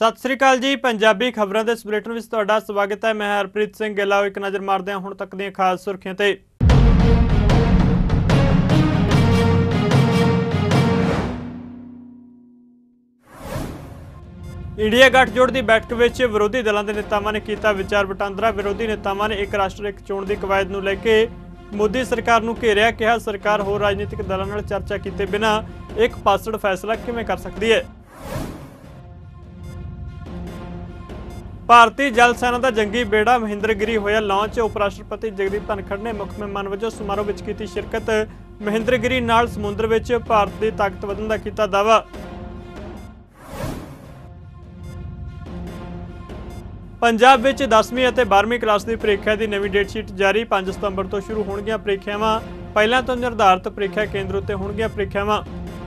सत श्री अकाल जी। पंजाबी खबरों के इस बुलेटिन में तुहाडा स्वागत है। मैं हरप्रीत सिंह गिल। एक नज़र मारते हैं हुण तक दी खास सुर्खियां ते। इंडिया गठजोड़ की बैठक में विरोधी दलों के नेतावां ने किया विचार वटांदरा। विरोधी नेतावां ने एक राष्ट्र एक चोण की कवायद नूं लैके मोदी सरकार नूं घेरिया। कहा सरकार होर राजनीतिक दलों नाल चर्चा किए बिना एक पासड़ फैसला किवें कर सकती है। भारतीय जल सेना का जंगी बेड़ा महेंद्रगिरी होया लॉन्च। उप राष्ट्रपति जगदीप धनखड़ ने मुख मेहमान वजों समारोह में की शिरकत। महेंद्रगिरी नाल समुद्र में भारत की ताकत वधण का किया दावा। पंजाब में 10वीं और 12वीं क्लास की परीक्षा की नवीं डेटशीट जारी। 5 सितंबर तो शुरू होणगीਆਂ परीक्षावां। पहलां तो निर्धारित परीक्षा केंद्र उत्ते होणगीਆਂ परीक्षावां।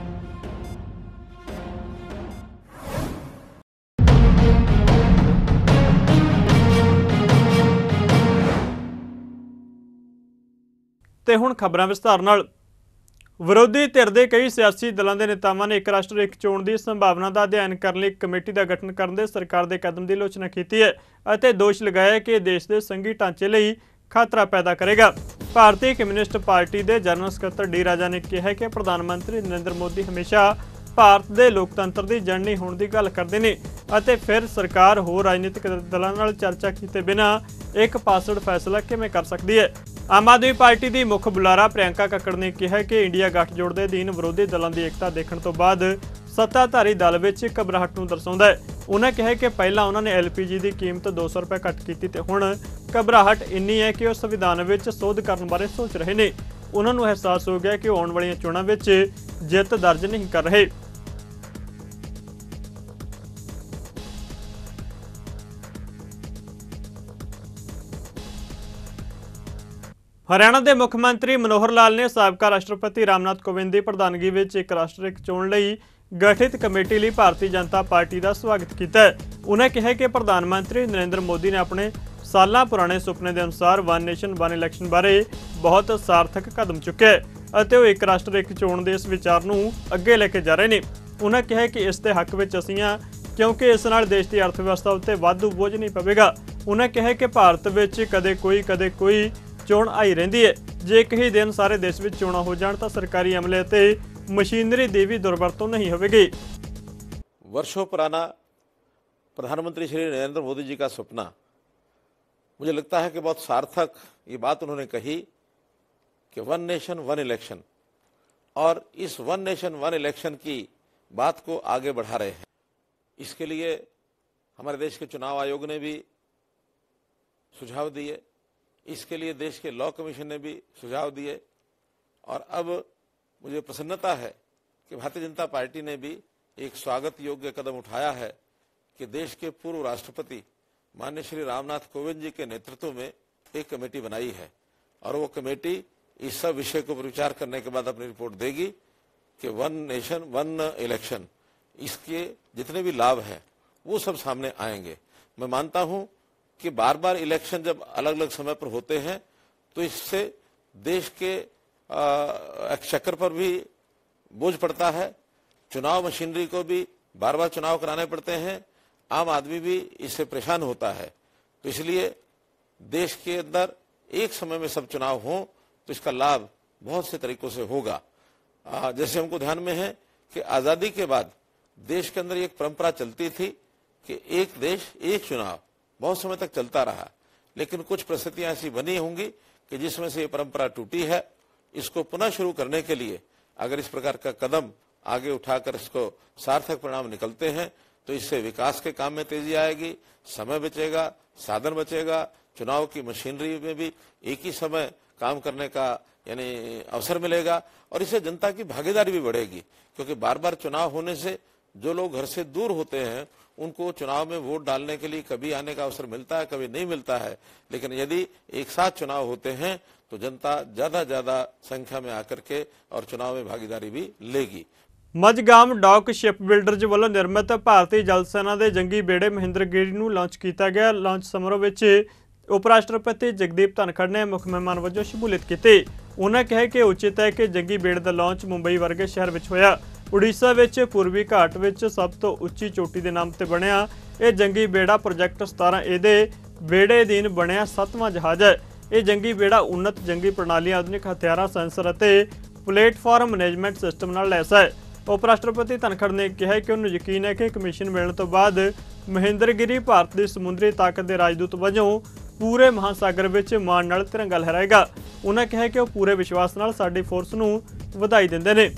ते हुण खबरां विस्तार नाल। विरोधी धिर दे कई सियासी दलों के नेतावां ने एक राष्ट्र एक चोण की संभावना का अध्ययन करने लई कमेटी का गठन करने सरकार के कदम की आलोचना की है और दोष लगाया कि देश के संघी ढांचे लई खतरा पैदा करेगा। भारतीय कम्यूनिस्ट पार्टी के जनरल सकत्तर डी राजा ने कहा कि प्रधानमंत्री नरेंद्र मोदी हमेशा भारत के लोकतंत्र की जड़ नहीं होने की गल करते हैं और फिर सरकार होर राजनीतिक दलों नाल चर्चा किए बिना एक पासड़ फैसला किवें कर सकती है। आम आदमी पार्टी की मुख बुलारा प्रियंका कक्कड़ ने कहा कि इंडिया गठजोड़ के अधीन विरोधी दलों की एकता देखने तो बाद सत्ताधारी दल में घबराहट नूं दर्शाउंदा है। उन्होंने कहा कि पहला उन्होंने LPG की कीमत 200 रुपए घट की ते हुण घबराहट इन्नी है कि वह संविधान में सोध करने बारे सोच रहे हैं। उन्होंने एहसास हो गया कि आने वाली चोणों में जित दर्ज नहीं कर रहे। हरियाणा के मुख्यमंत्री मनोहर लाल ने साबका राष्ट्रपति रामनाथ कोविंद की प्रधानगी में एक राष्ट्र एक चोण लई गठित कमेटी लिए भारतीय जनता पार्टी का स्वागत किया है। उन्हें कहा कि प्रधानमंत्री नरेंद्र मोदी ने अपने साल पुराने सुपने के अनुसार वन नेशन वन इलैक्शन बारे बहुत सार्थक कदम चुके और वह एक राष्ट्र एक चोण के इस विचार को अगे लेके जा रहे हैं। उन्हें कहा कि इसके हक में असीं हां क्योंकि इस नाल देश की अर्थव्यवस्था उत्ते वाधू बोझ नहीं पवेगा। उन्हें कहा कि भारत में कदे कोई चोण आई रही है। जे एक ही दिन सारे देश में चोणां हो जाण तां सरकारी अमले ते मशीनरी की भी दुर्वरतों नहीं होगी। वर्षों पुराना प्रधानमंत्री श्री नरेंद्र मोदी जी का सपना, मुझे लगता है कि बहुत सार्थक ये बात उन्होंने कही कि वन नेशन वन इलेक्शन, और इस वन नेशन वन इलेक्शन की बात को आगे बढ़ा रहे हैं। इसके लिए हमारे देश के चुनाव आयोग ने भी सुझाव दिए, इसके लिए देश के लॉ कमीशन ने भी सुझाव दिए, और अब मुझे प्रसन्नता है कि भारतीय जनता पार्टी ने भी एक स्वागत योग्य कदम उठाया है कि देश के पूर्व राष्ट्रपति माननीय श्री रामनाथ कोविंद जी के नेतृत्व में एक कमेटी बनाई है, और वो कमेटी इस सब विषय को विचार करने के बाद अपनी रिपोर्ट देगी कि वन नेशन वन इलेक्शन, इसके जितने भी लाभ हैं वो सब सामने आएंगे। मैं मानता हूं कि बार बार इलेक्शन जब अलग अलग समय पर होते हैं तो इससे देश के एक्सचेकर पर भी बोझ पड़ता है, चुनाव मशीनरी को भी बार बार चुनाव कराने पड़ते हैं, आम आदमी भी इससे परेशान होता है। तो इसलिए देश के अंदर एक समय में सब चुनाव हों तो इसका लाभ बहुत से तरीकों से होगा। जैसे हमको ध्यान में है कि आज़ादी के बाद देश के अंदर एक परंपरा चलती थी कि एक देश एक चुनाव बहुत समय तक चलता रहा, लेकिन कुछ परिस्थितियां ऐसी बनी होंगी कि जिसमें से ये परंपरा टूटी है। इसको पुनः शुरू करने के लिए अगर इस प्रकार का कदम आगे उठाकर इसको सार्थक परिणाम निकलते हैं तो इससे विकास के काम में तेजी आएगी, समय बचेगा, साधन बचेगा, चुनाव की मशीनरी में भी एक ही समय काम करने का यानी अवसर मिलेगा, और इससे जनता की भागीदारी भी बढ़ेगी। क्योंकि बार बार चुनाव होने से जो लोग घर से दूर होते हैं उनको चुनाव में वोट डालने के लिए कभी आने का अवसर मिलता है, कभी नहीं मिलता है, लेकिन यदि एक साथ चुनाव होते हैं तो जनता ज्यादा संख्या में आकर के और चुनाव में भागीदारी भी लेगी। मझगांव डॉक शिप बिल्डर्स वालों निर्मित भारतीय जल सेना के जंगी बेड़े महेंद्रगिरी नूं लॉन्च किया गया। लॉन्च समारोह में उप राष्ट्रपति जगदीप धनखड़ ने मुख मेहमान वजों शमूलियत की। उन्होंने कहा कि उचित है कि जंगी बेड़े का लॉन्च मुंबई वर्गे शहर में होया। ਉੜੀਸਾ ਵਿੱਚ ਪੂਰਬੀ ਘਾਟ ਵਿੱਚ ਸਭ ਤੋਂ ਉੱਚੀ ਚੋਟੀ ਦੇ ਨਾਮ ਤੇ ਬਣਿਆ ਇਹ ਜੰਗੀ ਬੇੜਾ ਪ੍ਰੋਜੈਕਟ 17 ਇਹਦੇ ਬੇੜੇ ਅਧੀਨ ਬਣਿਆ 7ਵਾਂ ਜਹਾਜ਼ ਹੈ। ਇਹ ਜੰਗੀ ਬੇੜਾ ਉન્નਤ ਜੰਗੀ ਪ੍ਰਣਾਲੀਆਂ, ਆਧੁਨਿਕ ਹਥਿਆਰਾਂ, ਸੈਂਸਰ ਅਤੇ ਪਲੇਟਫਾਰਮ ਮੈਨੇਜਮੈਂਟ ਸਿਸਟਮ ਨਾਲ ਲੈਸ ਹੈ। ਉਪ ਰਾਸ਼ਟਰਪਤੀ ਧਨਖੜ ਨੇ ਕਿਹਾ ਕਿ ਉਹਨੂੰ ਯਕੀਨ ਹੈ ਕਿ ਕਮਿਸ਼ਨ ਮਿਲਣ ਤੋਂ ਬਾਅਦ ਮਹਿੰਦਰਗਿਰੀ ਭਾਰਤ ਦੀ ਸਮੁੰਦਰੀ ਤਾਕਤ ਦੇ ਰਾਜਦੂਤ ਵਜੋਂ ਪੂਰੇ ਮਹਾਸਾਗਰ ਵਿੱਚ ਮਾਣ ਨਾਲ ਤਿਰੰਗਾ ਲਹਿਰਾਏਗਾ। ਉਹਨਾਂ ਕਿਹਾ ਕਿ ਉਹ ਪੂਰੇ ਵਿਸ਼ਵਾਸ ਨਾਲ ਸਾਡੀ ਫੋਰਸ ਨੂੰ ਵਧਾਈ ਦਿੰਦੇ ਨੇ।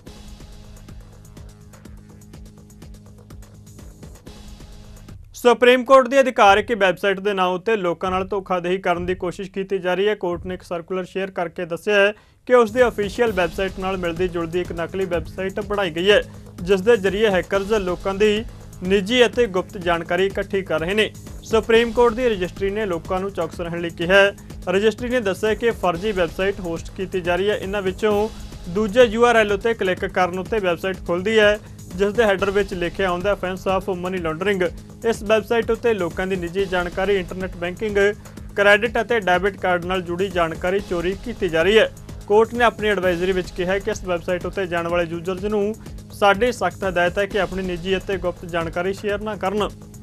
ਸੁਪਰੀਮ ਕੋਰਟ ਦੀ ਅਧਿਕਾਰਕ ਵੈਬਸਾਈਟ ਦੇ ਨਾਂ ਉੱਤੇ ਲੋਕਾਂ ਨਾਲ ਧੋਖਾਧੜੀ ਕਰਨ ਦੀ ਕੋਸ਼ਿਸ਼ ਕੀਤੀ ਜਾ ਰਹੀ ਹੈ। ਕੋਰਟ ਨੇ ਇੱਕ ਸਰਕੂਲਰ ਸ਼ੇਅਰ ਕਰਕੇ ਦੱਸਿਆ ਹੈ ਕਿ ਉਸ ਦੀ ਅਫੀਸ਼ੀਅਲ ਵੈਬਸਾਈਟ ਨਾਲ ਮਿਲਦੀ ਜੁਲਦੀ ਇੱਕ ਨਕਲੀ ਵੈਬਸਾਈਟ ਬਣਾਈ ਗਈ ਹੈ, ਜਿਸ ਦੇ ਜ਼ਰੀਏ ਹੈਕਰਜ਼ ਲੋਕਾਂ ਦੀ ਨਿੱਜੀ ਅਤੇ ਗੁਪਤ ਜਾਣਕਾਰੀ ਇਕੱਠੀ ਕਰ ਰਹੇ ਨੇ। ਸੁਪਰੀਮ ਕੋਰਟ ਦੀ ਰਜਿਸਟਰੀ ਨੇ ਲੋਕਾਂ ਨੂੰ ਚੌਕਸ ਰਹਿਣ ਲਈ ਕਿਹਾ ਹੈ। ਰਜਿਸਟਰੀ ਨੇ ਦੱਸਿਆ ਕਿ ਫਰਜ਼ੀ ਵੈਬਸਾਈਟ ਹੋਸਟ ਕੀਤੀ ਜਾ ਰਹੀ ਹੈ। ਇਹਨਾਂ ਵਿੱਚੋਂ ਦੂਜੇ URL ਉੱਤੇ ਕਲਿੱਕ ਕਰਨ ਉੱਤੇ ਵੈਬਸਾਈਟ ਖੁੱਲ੍ਹਦੀ ਹੈ, ਜਿਸ ਦੇ ਹੈਡਰ ਵਿੱਚ ਲਿਖਿਆ ਹੁੰਦਾ ਅਫੈਂਸ ਆਫ ਮਨੀ ਲਾਂਡਰਿੰਗ। ਇਸ ਵੈਬਸਾਈਟ ਉੱਤੇ ਲੋਕਾਂ ਦੀ ਨਿੱਜੀ ਜਾਣਕਾਰੀ, ਇੰਟਰਨੈਟ ਬੈਂਕਿੰਗ, ਕ੍ਰੈਡਿਟ ਅਤੇ ਡੈਬਿਟ ਕਾਰਡ ਨਾਲ ਜੁੜੀ ਜਾਣਕਾਰੀ ਚੋਰੀ ਕੀਤੀ ਜਾ ਰਹੀ ਹੈ। ਕੋਰਟ ਨੇ ਆਪਣੀ ਐਡਵਾਈਜ਼ਰੀ ਵਿੱਚ ਕਿਹਾ ਕਿ ਇਸ ਵੈਬਸਾਈਟ ਉੱਤੇ ਜਾਣ ਵਾਲੇ ਯੂਜ਼ਰਜ਼ ਨੂੰ ਸਾਡੀ ਸਖਤ ਹਦਾਇਤ ਹੈ ਕਿ ਆਪਣੀ ਨਿੱਜੀ ਅਤੇ ਗੁਪਤ ਜਾਣਕਾਰੀ ਸ਼ੇਅਰ ਨਾ ਕਰਨ।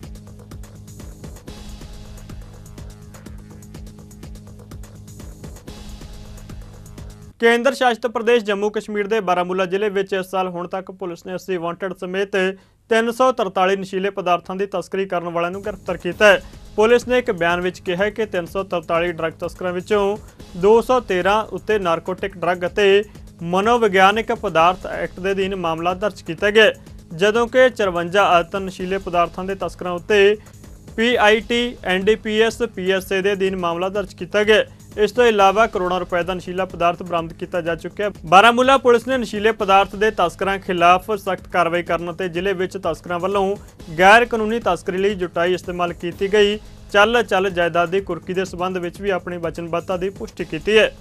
ਕੇਂਦਰ ਸ਼ਾਸਿਤ ਪ੍ਰਦੇਸ਼ ਜੰਮੂ ਕਸ਼ਮੀਰ ਦੇ ਬਾਰਾਮੂਲਾ ਜ਼ਿਲ੍ਹੇ ਵਿੱਚ ਇਸ ਸਾਲ ਹੁਣ ਤੱਕ ਪੁਲਿਸ ਨੇ 80 ਵਾਂਟਡ ਸਮੇਤ 343 ਨਸ਼ੀਲੇ ਪਦਾਰਥਾਂ ਦੀ ਤਸਕਰੀ ਕਰਨ ਵਾਲਿਆਂ ਨੂੰ ਗ੍ਰਿਫਤਾਰ ਕੀਤਾ ਹੈ। ਪੁਲਿਸ ਨੇ ਇੱਕ ਬਿਆਨ ਵਿੱਚ ਕਿਹਾ ਕਿ 343 ਡਰੱਗ ਤਸਕਰਾਂ ਵਿੱਚੋਂ 213 ਉੱਤੇ ਨਾਰਕੋਟਿਕ ਡਰੱਗ ਅਤੇ ਮਨੋਵਿਗਿਆਨਿਕ ਪਦਾਰਥ ਐਕਟ ਦੇ ਅਧੀਨ ਮਾਮਲਾ ਦਰਜ ਕੀਤਾ ਗਿਆ, ਜਦੋਂ ਕਿ 54 ਆਤਨ ਨਸ਼ੀਲੇ ਪਦਾਰਥਾਂ ਦੇ ਤਸਕਰਾਂ ਉੱਤੇ PIT, NDPS, PSA ਦੇ ਅਧੀਨ ਮਾਮਲਾ ਦਰਜ ਕੀਤਾ ਗਿਆ। ਇਸ ਤੋਂ ਇਲਾਵਾ ਕਰੋੜਾਂ ਰੁਪਏ ਦਾ ਨਸ਼ੀਲਾ ਪਦਾਰਥ ਬਰਾਮਦ ਕੀਤਾ ਜਾ ਚੁੱਕਿਆ। ਬਾਰਾਮੂਲਾ ਪੁਲਿਸ ਨੇ ਨਸ਼ੀਲੇ ਪਦਾਰਥ ਦੇ ਤਸਕਰਾਂ ਖਿਲਾਫ ਸਖਤ ਕਾਰਵਾਈ ਕਰਨ ਅਤੇ ਜ਼ਿਲ੍ਹੇ ਵਿੱਚ ਤਸਕਰਾਂ ਵੱਲੋਂ ਗੈਰ ਕਾਨੂੰਨੀ ਤਸਕਰੀ ਲਈ ਜੁਟਾਈ ਇਸਤੇਮਾਲ ਕੀਤੀ ਗਈ ਚੱਲ ਜਾਇਦਾਦ ਦੀ ਕੁਰਕੀ ਦੇ ਸਬੰਧ ਵਿੱਚ ਵੀ ਆਪਣੀ ਵਚਨਬੱਧਤਾ ਦੀ ਪੁਸ਼ਟੀ ਕੀਤੀ ਹੈ।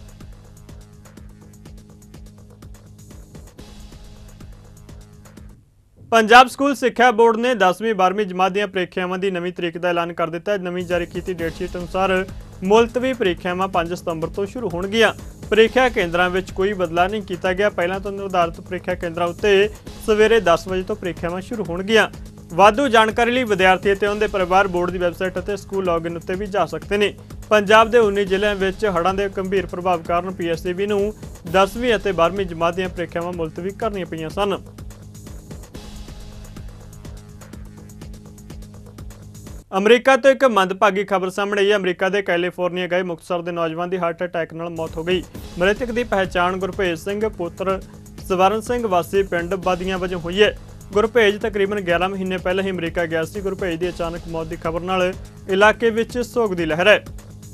ਪੰਜਾਬ ਸਕੂਲ ਸਿੱਖਿਆ ਬੋਰਡ ਨੇ 10ਵੀਂ 12ਵੀਂ ਜਮਾਤ ਦੀਆਂ ਪ੍ਰੀਖਿਆਵਾਂ ਦੀ ਨਵੀਂ ਤਰੀਕ ਦਾ ਐਲਾਨ ਕਰ ਦਿੱਤਾ ਹੈ। ਨਵੀਂ ਜਾਰੀ ਕੀਤੀ ਡੇਟਸ਼ੀਟ ਅਨੁਸਾਰ ਮੁਲਤਵੀ ਪ੍ਰੀਖਿਆਵਾਂ 5 ਸਤੰਬਰ ਤੋਂ ਸ਼ੁਰੂ ਹੋਣਗੀਆਂ। ਪ੍ਰੀਖਿਆ ਕੇਂਦਰਾਂ ਵਿੱਚ ਕੋਈ ਬਦਲਾਅ ਨਹੀਂ ਕੀਤਾ ਗਿਆ। ਪਹਿਲਾਂ ਤੋਂ ਨਿਰਧਾਰਿਤ ਪ੍ਰੀਖਿਆ ਕੇਂਦਰਾਂ ਉੱਤੇ ਸਵੇਰੇ 10 ਵਜੇ ਤੋਂ ਪ੍ਰੀਖਿਆਵਾਂ ਸ਼ੁਰੂ ਹੋਣਗੀਆਂ। ਵਾਧੂ ਜਾਣਕਾਰੀ ਲਈ ਵਿਦਿਆਰਥੀ ਅਤੇ ਉਹਨਾਂ ਦੇ ਪਰਿਵਾਰ ਬੋਰਡ ਦੀ ਵੈਬਸਾਈਟ ਅਤੇ ਸਕੂਲ ਲੌਗਇਨ ਉੱਤੇ ਵੀ ਜਾ ਸਕਦੇ ਨੇ। ਪੰਜਾਬ ਦੇ 19 ਜ਼ਿਲ੍ਹਿਆਂ ਵਿੱਚ ਹੜ੍ਹਾਂ ਦੇ ਗੰਭੀਰ ਪ੍ਰਭਾਵ ਕਾਰਨ PSEB ਨੂੰ 10ਵੀਂ ਅਤੇ 12ਵੀਂ ਜਮਾਤ ਦੀਆਂ ਪ੍ਰੀਖਿਆਵਾਂ ਮੁਲਤਵੀ ਕਰਨੀਆਂ ਪਈਆਂ ਸਨ। ਅਮਰੀਕਾ ਤੋਂ ਇੱਕ ਮੰਦਭਾਗੀ ਖਬਰ ਸਾਹਮਣੇ ਆਈ ਹੈ। ਅਮਰੀਕਾ ਦੇ ਕੈਲੀਫੋਰਨੀਆ ਗਏ ਮੁਕਤਸਰ ਦੇ ਨੌਜਵਾਨ ਦੀ ਹਾਰਟ ਅਟੈਕ ਨਾਲ ਮੌਤ ਹੋ ਗਈ। ਮ੍ਰਿਤਕ ਦੀ ਪਹਿਚਾਣ ਗੁਰਭੇਜ ਸਿੰਘ ਪੁੱਤਰ ਸਵਰਨ ਸਿੰਘ ਵਾਸੀ ਪਿੰਡ ਬਾਦੀਆਂ ਵਜੋਂ ਹੋਈ ਹੈ। ਗੁਰਭੇਜ ਤਕਰੀਬਨ 11 ਮਹੀਨੇ ਪਹਿਲਾਂ ਹੀ ਅਮਰੀਕਾ ਗਿਆ ਸੀ। ਗੁਰਭੇਜ ਦੀ ਅਚਾਨਕ ਮੌਤ ਦੀ ਖਬਰ ਨਾਲ ਇਲਾਕੇ ਵਿੱਚ ਸੋਗ ਦੀ ਲਹਿਰ ਹੈ।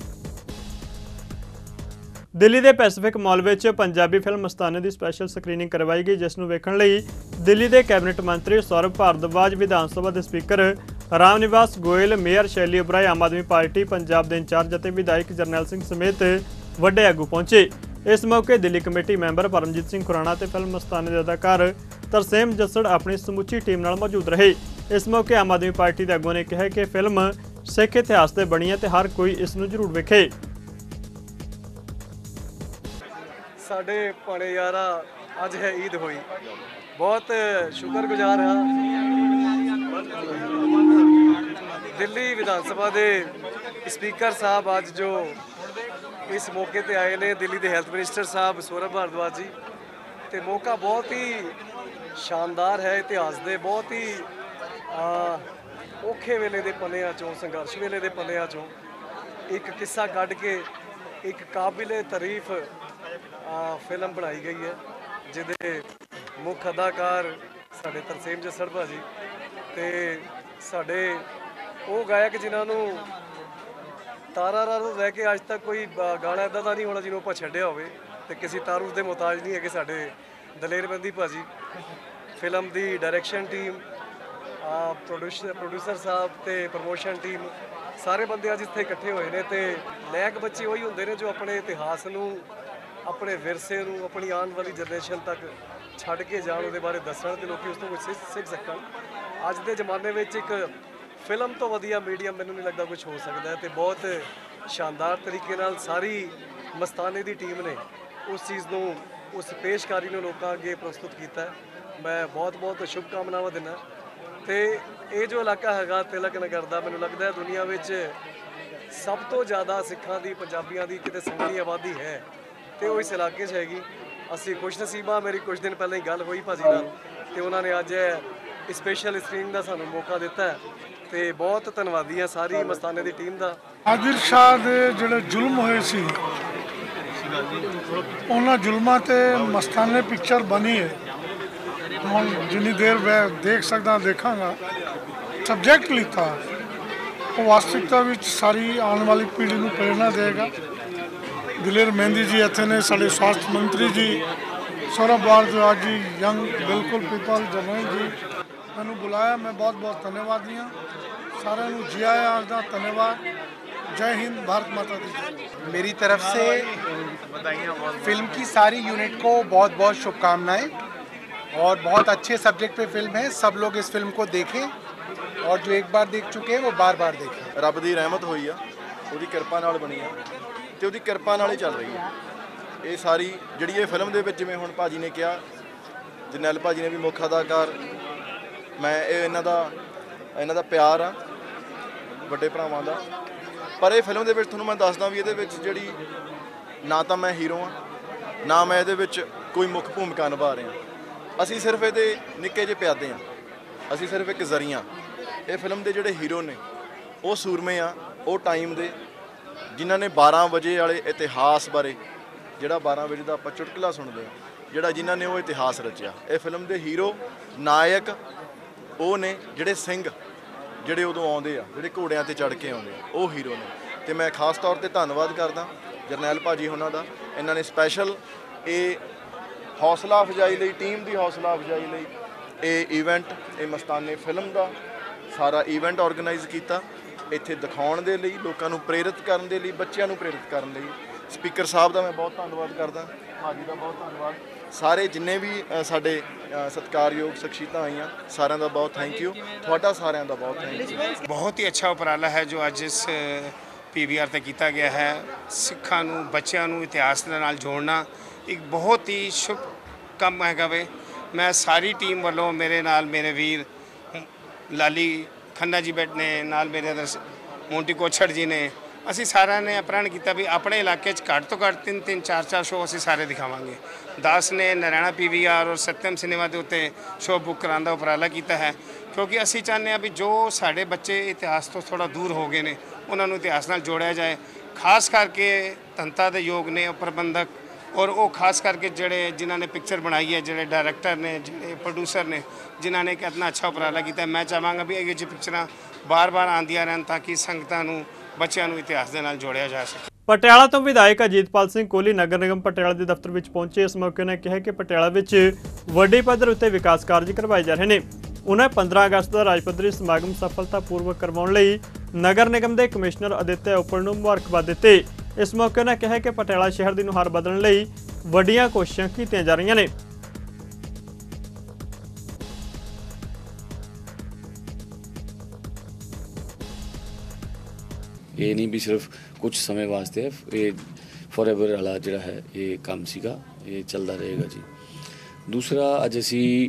ਦਿੱਲੀ ਦੇ ਪੈਸੀਫਿਕ ਮਾਲ ਵਿੱਚ ਪੰਜਾਬੀ ਫਿਲਮ ਮਸਤਾਨੇ ਦੀ ਸਪੈਸ਼ਲ ਸਕਰੀਨਿੰਗ ਕਰਵਾਈ ਗਈ, ਜਿਸ ਨੂੰ ਵੇਖਣ ਲਈ ਦਿੱਲੀ ਦੇ ਕੈਬਨਿਟ ਮੰਤਰੀ ਸੌਰਭ ਭਾਰਦਵਾਜ, ਵਿਧਾਨ ਸਭਾ ਦੇ ਸਪੀਕਰ ਰਾਮ ਨਿਵਾਸ ਗੋਇਲ, ਮੇਅਰ ਸ਼ੈਲੀ ਉਬਰਾਏ, ਆਮ ਆਦਮੀ ਪਾਰਟੀ ਪੰਜਾਬ ਦੇ ਇੰਚਾਰਜ ਅਤੇ ਵਿਧਾਇਕ ਜਰਨੈਲ ਸਿੰਘ ਸਮੇਤ ਵੱਡੇ ਆਗੂ ਪਹੁੰਚੇ। ਇਸ ਮੌਕੇ ਦਿੱਲੀ ਕਮੇਟੀ ਮੈਂਬਰ ਪਰਮਜੀਤ ਸਿੰਘ ਖੁਰਾਣਾ ਤੇ ਫਿਲਮ ਮਸਤਾਨੇ ਦੇ ਅਦਾਕਾਰ ਤਰਸੇਮ ਜੱਸੜ ਆਪਣੀ ਸਮੁੱਚੀ ਟੀਮ ਨਾਲ ਮੌਜੂਦ ਰਹੇ। ਇਸ ਮੌਕੇ ਆਮ ਆਦਮੀ ਪਾਰਟੀ ਦੇ ਆਗੂਆਂ ਨੇ ਕਿਹਾ ਕਿ ਫਿਲਮ ਸਿੱਖ ਇਤਿਹਾਸ ਤੇ ਬਣੀ ਹੈ ਤੇ ਹਰ ਕੋਈ ਇਸ ਨੂੰ ਜ਼ਰੂਰ ਵੇਖੇ। ਸਾਡੇ ਭਾਣੇ ਯਾਰਾ ਅੱਜ ਹੈ ਈਦ ਹੋਈ, ਬਹੁਤ ਸ਼ੁਕਰਗੁਜ਼ਾਰ ਹਾਂ ਦਿੱਲੀ ਵਿਧਾਨ ਸਭਾ ਦੇ ਸਪੀਕਰ ਸਾਹਿਬ ਅੱਜ ਜੋ ਇਸ ਮੌਕੇ ਤੇ ਆਏ ਨੇ, ਦਿੱਲੀ ਦੇ ਹੈਲਥ ਮਿਨਿਸਟਰ ਸਾਹਿਬ ਸੌਰਭ ਭਾਰਦਵਾਜ ਜੀ, ਤੇ ਮੌਕਾ ਬਹੁਤ ਹੀ ਸ਼ਾਨਦਾਰ ਹੈ। ਇਤਿਹਾਸ ਦੇ ਬਹੁਤ ਹੀ ਔਖੇ ਵੇਲੇ ਦੇ ਪੰਨਿਆਂ ਚੋਂ, ਸੰਘਰਸ਼ ਵੇਲੇ ਦੇ ਪੰਨਿਆਂ ਚੋਂ ਇੱਕ ਕਿੱਸਾ ਕੱਢ ਕੇ ਇੱਕ ਕਾਬਿਲੇ ਤਾਰੀਫ ਫਿਲਮ ਬਣਾਈ ਗਈ ਹੈ, ਜਿਹਦੇ ਮੁੱਖ ਅਦਾਕਾਰ ਸਾਡੇ ਤਰਸੇਮ ਜੱਸੜ ਭਾਜੀ ਤੇ ਸਾਡੇ ਉਹ ਗਾਇਕ ਜਿਨ੍ਹਾਂ ਨੂੰ ਤਾਰਾ ਤੋਂ ਲੈ ਕੇ ਅੱਜ ਤੱਕ ਕੋਈ ਗਾਣਾ ਇੱਦਾਂ ਦਾ ਨਹੀਂ ਹੋਣਾ ਜਿਹਨੂੰ ਆਪਾਂ ਛੱਡਿਆ ਹੋਵੇ, ਤੇ ਕਿਸੇ ਤਾਰੂਫ ਦੇ ਮੁਹਤਾਜ ਨਹੀਂ ਹੈਗੇ ਸਾਡੇ ਦਲੇਰਬੰਦੀ ਭਾਜੀ। ਫਿਲਮ ਦੀ ਡਾਇਰੈਕਸ਼ਨ ਟੀਮ, ਪ੍ਰੋਡਿਊਸਰ ਸਾਹਿਬ ਤੇ ਪ੍ਰਮੋਸ਼ਨ ਟੀਮ, ਸਾਰੇ ਬੰਦੇ ਅੱਜ ਇੱਥੇ ਇਕੱਠੇ ਹੋਏ ਨੇ। ਤੇ ਲੈਕ ਬੱਚੇ ਉਹੀ ਹੁੰਦੇ ਨੇ ਜੋ ਆਪਣੇ ਇਤਿਹਾਸ ਨੂੰ, ਆਪਣੇ ਵਿਰਸੇ ਨੂੰ ਆਪਣੀ ਆਉਣ ਵਾਲੀ ਜਨਰੇਸ਼ਨ ਤੱਕ ਛੱਡ ਕੇ ਜਾਣ, ਉਹਦੇ ਬਾਰੇ ਦੱਸਣ ਤੇ ਲੋਕੀ ਉਸ ਤੋਂ ਕੁਝ ਸਿੱਖ ਸਕਣ। ਅੱਜ ਦੇ ਜ਼ਮਾਨੇ ਵਿੱਚ ਇੱਕ ਫਿਲਮ ਤੋਂ ਵਧੀਆ ਮੀਡੀਅਮ ਮੈਨੂੰ ਨਹੀਂ ਲੱਗਦਾ ਕੁਝ ਹੋ ਸਕਦਾ ਹੈ, ਤੇ ਬਹੁਤ ਸ਼ਾਨਦਾਰ ਤਰੀਕੇ ਨਾਲ ਸਾਰੀ ਮਸਤਾਨੇ ਦੀ ਟੀਮ ਨੇ ਉਸ ਚੀਜ਼ ਨੂੰ ਉਸ ਪੇਸ਼ਕਾਰੀ ਨੂੰ ਲੋਕਾਂ ਅੱਗੇ ਪ੍ਰਸਤੁਤ ਕੀਤਾ ਹੈ। ਮੈਂ ਬਹੁਤ ਬਹੁਤ ਸ਼ੁਭਕਾਮਨਾਵਾਂ ਦਿੰਦਾ ਤੇ ਇਹ ਜੋ ਇਲਾਕਾ ਹੈਗਾ ਤਿਲਕ ਨਗਰ ਦਾ, ਮੈਨੂੰ ਲੱਗਦਾ ਹੈ ਦੁਨੀਆ ਵਿੱਚ ਸਭ ਤੋਂ ਜ਼ਿਆਦਾ ਸਿੱਖਾਂ ਦੀ, ਪੰਜਾਬੀਆਂ ਦੀ ਕਿਤੇ ਸੰਘਣੀ ਆਬਾਦੀ ਹੈ ਤੇ ਉਹ ਇਸ ਇਲਾਕੇ 'ਚ ਹੈਗੀ। ਅਸੀਂ ਖੁਸ਼ਨਸੀਬ ਹਾਂ। ਮੇਰੀ ਕੁਝ ਦਿਨ ਪਹਿਲਾਂ ਹੀ ਗੱਲ ਹੋਈ ਭਾਜੀ ਨਾਲ ਤੇ ਉਹਨਾਂ ਨੇ ਅੱਜ ਸਪੈਸ਼ਲ ਸਕਰੀਨ ਦਾ ਸਾਨੂੰ ਮੌਕਾ ਦਿੱਤਾ ਹੈ ਤੇ ਬਹੁਤ ਧੰਨਵਾਦੀ ਹਾਂ ਸਾਰੀ ਮਸਤਾਨੇ ਦੀ ਟੀਮ ਦਾ। ਆਦਿਲ ਸ਼ਾਹ ਦੇ ਜਿਹੜੇ ਜ਼ੁਲਮ ਹੋਏ ਸੀ ਉਹਨਾਂ ਜ਼ੁਲਮਾਂ ਤੇ ਮਸਤਾਨੇ ਪਿਕਚਰ ਬਣੀ ਹੈ। ਹੁਣ ਜਿੰਨੀ ਦੇਰ ਮੈਂ ਦੇਖ ਸਕਦਾ ਦੇਖਾਂਗਾ। ਸਬਜੈਕਟ ਲਿਖਾ ਉਹ ਵਾਸਤਵਿਕਤਾ ਵਿੱਚ ਸਾਰੀ ਆਉਣ ਵਾਲੀ ਪੀੜ੍ਹੀ ਨੂੰ ਪ੍ਰੇਰਨਾ ਦੇਗਾ। ਦਿਲੇਰ ਮਹਿੰਦੀ ਜੀ ਇੱਥੇ ਨੇ, ਸਾਡੇ ਸਵਾਸਥ ਮੰਤਰੀ ਜੀ, ਸੌਰਭ ਭਾਰਦਵਾਜ ਜੀ, ਯੰਗ ਬਿਲਕੁਲ ਪੀਪਲ ਜਰਨੈਲ ਜੀ ਮੈਨੂੰ ਬੁਲਾਇਆ। ਮੈਂ बहुत बहुत ਧੰਨਵਾਦੀ ਹਾਂ ਸਾਰਿਆਂ ਨੂੰ। ਜੀ ਆਇਆਂ ਦਾ ਧੰਨਵਾਦ। जय हिंद, भारत माता दी। मेरी तरफ से फिल्म की सारी यूनिट को बहुत बहुत शुभकामनाएं और बहुत अच्छे सब्जेक्ट पे फिल्म है। सब लोग इस फिल्म को देखें और जो एक बार देख चुके हैं वो बार बार देखें। ਰੱਬ ਦੀ ਰਹਿਮਤ ਹੋਈ ਆ, ਉਹਦੀ ਕਿਰਪਾ ਨਾਲ ਬਣੀ ਆ ਤੇ ਉਹਦੀ ਕਿਰਪਾ ਨਾਲ ਹੀ ਚੱਲ ਰਹੀ ਆ ਇਹ ਸਾਰੀ ਜਿਹੜੀ ਇਹ ਫਿਲਮ ਦੇ ਵਿੱਚ। ਜਿਵੇਂ ਹੁਣ ਭਾਜੀ ਨੇ ਕਿਹਾ, ਜਰਨੈਲ ਭਾਜੀ ਨੇ ਵੀ ਮੁੱਖ ਅਦਾਕਾਰ। ਮੈਂ ਇਹ ਇਹਨਾਂ ਦਾ ਪਿਆਰ ਆ ਵੱਡੇ ਭਰਾਵਾਂ ਦਾ। ਪਰ ਇਹ ਫਿਲਮ ਦੇ ਵਿੱਚ ਤੁਹਾਨੂੰ ਮੈਂ ਦੱਸਦਾ ਵੀ ਇਹਦੇ ਵਿੱਚ ਜਿਹੜੀ ਨਾ ਤਾਂ ਮੈਂ ਹੀਰੋ ਆ, ਨਾ ਮੈਂ ਇਹਦੇ ਵਿੱਚ ਕੋਈ ਮੁੱਖ ਭੂਮਿਕਾ ਨਿਭਾ ਰਿਹਾ। ਅਸੀਂ ਸਿਰਫ ਇਹਦੇ ਨਿੱਕੇ ਜਿਹੇ ਪਿਆਦੇ ਆ, ਅਸੀਂ ਸਿਰਫ ਇੱਕ ਜ਼ਰੀਆ। ਇਹ ਫਿਲਮ ਦੇ ਜਿਹੜੇ ਹੀਰੋ ਨੇ ਉਹ ਸੂਰਮੇ ਆ, ਉਹ ਟਾਈਮ ਦੇ ਜਿਨ੍ਹਾਂ ਨੇ 12 ਵਜੇ ਵਾਲੇ ਇਤਿਹਾਸ ਬਾਰੇ, ਜਿਹੜਾ 12 ਵਜੇ ਦਾ ਆਪਾਂ ਚੁਟਕਲਾ ਸੁਣਦੇ ਆ, ਜਿਨ੍ਹਾਂ ਨੇ ਉਹ ਇਤਿਹਾਸ ਰਚਿਆ। ਇਹ ਫਿਲਮ ਦੇ ਹੀਰੋ ਨਾਇਕ ਉਹ ਨੇ ਜਿਹੜੇ ਸਿੰਘ ਜਿਹੜੇ ਉਦੋਂ ਆਉਂਦੇ ਆ, ਜਿਹੜੇ ਘੋੜਿਆਂ ਤੇ ਚੜ੍ਹ ਕੇ ਆਉਂਦੇ ਆ, ਉਹ ਹੀਰੋ ਨੇ। ਤੇ ਮੈਂ ਖਾਸ ਤੌਰ ਤੇ ਧੰਨਵਾਦ ਕਰਦਾ ਜਰਨੈਲ ਭਾਜੀ ਉਹਨਾਂ ਦਾ। ਇਹਨਾਂ ਨੇ ਸਪੈਸ਼ਲ ਇਹ ਹੌਸਲਾ ਅਫਜ਼ਾਈ ਲਈ, ਟੀਮ ਦੀ ਹੌਸਲਾ ਅਫਜ਼ਾਈ ਲਈ ਇਹ ਇਵੈਂਟ, ਇਹ ਮਸਤਾਨੇ ਫਿਲਮ ਦਾ ਸਾਰਾ ਇਵੈਂਟ ਆਰਗੇਨਾਈਜ਼ ਕੀਤਾ ਇੱਥੇ ਦਿਖਾਉਣ ਦੇ ਲਈ, ਲੋਕਾਂ ਨੂੰ ਪ੍ਰੇਰਿਤ ਕਰਨ ਦੇ ਲਈ, ਬੱਚਿਆਂ ਨੂੰ ਪ੍ਰੇਰਿਤ ਕਰਨ ਲਈ। ਸਪੀਕਰ ਸਾਹਿਬ ਦਾ ਮੈਂ ਬਹੁਤ ਧੰਨਵਾਦ ਕਰਦਾ, ਭਾਜੀ ਦਾ ਬਹੁਤ ਧੰਨਵਾਦ। ਸਾਰੇ ਜਿੰਨੇ ਵੀ ਸਾਡੇ ਸਤਿਕਾਰਯੋਗ ਸ਼ਖਸੀਅਤਾਂ ਆਈਆਂ, ਸਾਰਿਆਂ ਦਾ ਬਹੁਤ ਥੈਂਕ ਯੂ। ਤੁਹਾਡਾ ਸਾਰਿਆਂ ਦਾ ਬਹੁਤ ਥੈਂਕ ਯੂ। बहुत ही अच्छा ਉਪਰਾਲਾ ਹੈ ਜੋ ਅੱਜ ਇਸ PVR ਤੇ ਕੀਤਾ ਗਿਆ ਹੈ। ਸਿੱਖਾਂ ਨੂੰ, ਬੱਚਿਆਂ ਨੂੰ ਇਤਿਹਾਸ ਦੇ ਨਾਲ ਜੋੜਨਾ ਇੱਕ ਬਹੁਤ ਹੀ ਸ਼ੁਭ ਕੰਮ ਹੈਗਾ ਵੇ। ਮੈਂ ਸਾਰੀ ਟੀਮ ਵੱਲੋਂ, ਮੇਰੇ ਨਾਲ ਮੇਰੇ ਵੀਰ ਲਾਲੀ ਖੰਨਾ ਜੀ ਬੈਠ ਨੇ, ਨਾਲ ਮੇਰੇ ਮੋਂਟੀ ਕੋਛੜ ਜੀ ਨੇ, ਅਸੀਂ ਸਾਰਿਆਂ ਨੇ ਅਪ੍ਰਣ ਕੀਤਾ ਵੀ ਆਪਣੇ ਇਲਾਕੇ 'ਚ ਘੱਟ ਤੋਂ ਘੱਟ 3-3, 4-4 ਸ਼ੋਅ ਅਸੀਂ ਸਾਰੇ ਦਿਖਾਵਾਂਗੇ। ਦਾਸ ਨੇ ਨਰਾਇਣਾ PVR ਔਰ ਸਤਿਅਮ ਸਿਨੇਮਾ ਦੇ ਉੱਤੇ ਸ਼ੋਅ ਬੁੱਕ ਕਰਾਉਣ ਦਾ ਉਪਰਾਲਾ ਕੀਤਾ ਹੈ, ਕਿਉਂਕਿ ਅਸੀਂ ਚਾਹੁੰਦੇ ਹਾਂ ਵੀ ਜੋ ਸਾਡੇ ਬੱਚੇ ਇਤਿਹਾਸ ਤੋਂ ਥੋੜ੍ਹਾ ਦੂਰ ਹੋ ਗਏ ਨੇ ਉਹਨਾਂ ਨੂੰ ਇਤਿਹਾਸ ਨਾਲ ਜੋੜਿਆ ਜਾਏ। ਖਾਸ ਕਰਕੇ ਧੰਤਾ ਦੇ ਯੋਗ ਨੇ ਉਹ ਪ੍ਰਬੰਧਕ ਔਰ ਉਹ ਖਾਸ ਕਰਕੇ ਜਿਹੜੇ ਜਿਨ੍ਹਾਂ ਨੇ ਪਿਕਚਰ ਬਣਾਈ ਹੈ, ਜਿਹੜੇ ਡਾਇਰੈਕਟਰ ਨੇ, ਜਿਹੜੇ ਪ੍ਰੋਡਿਊਸਰ ਨੇ, ਜਿਨ੍ਹਾਂ ਨੇ ਕਿੰਨਾ ਅੱਛਾ ਉਪਰਾਲਾ ਕੀਤਾ। ਮੈਂ ਚਾਹਾਂਗਾ ਵੀ ਇਹ ਜਿਹੀ ਪਿਕਚਰਾਂ ਬਾਰ-ਬਾਰ ਆਉਂਦੀਆਂ ਰਹਿਣ ਤਾਂ ਕਿ ਸੰਗਤਾਂ ਨੂੰ, ਬੱਚਿਆਂ ਨੂੰ ਇਤਿਹਾਸ ਦੇ ਨਾਲ ਜੋੜਿਆ ਜਾ ਸਕੇ। ਪਟਿਆਲਾ ਤੋਂ ਵਿਧਾਇਕ ਅਜੀਤਪਾਲ ਸਿੰਘ ਕੋਹਲੀ ਨਗਰ ਨਿਗਮ ਪਟਿਆਲਾ ਦੇ ਦਫ਼ਤਰ ਵਿੱਚ ਪਹੁੰਚੇ। ਇਸ ਮੌਕੇ ਉਹਨਾਂ ਕਿਹਾ ਕਿ ਪਟਿਆਲਾ ਵਿੱਚ ਵੱਡੇ ਪੱਧਰ ਉੱਤੇ ਵਿਕਾਸ ਕਾਰਜ ਕਰਵਾਏ ਜਾ ਰਹੇ ਨੇ। ਉਹਨਾਂ 15 ਅਗਸਤ ਦਾ ਰਾਜ ਪੱਧਰੀ ਸਮਾਗਮ ਸਫਲਤਾਪੂਰਵਕ ਕਰਵਾਉਣ ਲਈ ਨਗਰ ਨਿਗਮ ਦੇ ਕਮਿਸ਼ਨਰ ਅਦਿੱਤਿਆ ਉੱਪਲ ਨੂੰ ਮੁਬਾਰਕਬਾਦ ਦਿੱਤੀ। ਇਸ ਮੌਕੇ ਉਹਨਾਂ ਕਿਹਾ ਕਿ ਪਟਿਆਲਾ ਸ਼ਹਿਰ ਦੀ ਨੁਹਾਰ ਬਦਲਣ ਲਈ ਵੱਡੀਆਂ ਕੋਸ਼ਿਸ਼ਾਂ ਕੀਤੀਆਂ ਜਾ ਰਹੀਆਂ ਨੇ। ਇਹ ਨਹੀਂ ਵੀ ਸਿਰਫ ਕੁਝ ਸਮੇਂ ਵਾਸਤੇ ਹੈ, ਇਹ ਫੋਰਐਵਰ ਵਾਲਾ ਜਿਹੜਾ ਹੈ ਇਹ ਕੰਮ ਸੀਗਾ, ਇਹ ਚੱਲਦਾ ਰਹੇਗਾ ਜੀ। ਦੂਸਰਾ, ਅੱਜ ਅਸੀਂ